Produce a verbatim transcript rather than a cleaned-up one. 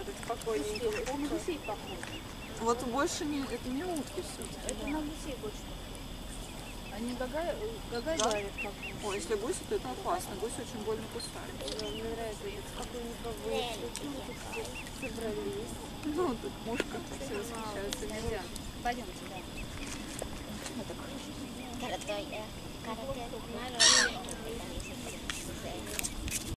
так спокойненько. На гусей похож. Вот больше не, это не утки все. Это на гусей больше похож. Они гага, гага Да? давят как. Ой, если гуси, то это опасно. Гуси очень больно кусают. Да, мне нравится, так спокойненько вышли. Собрались. Ну, тут мушка все восхищаются. Нельзя. Пойдемте, да. Карате, карате,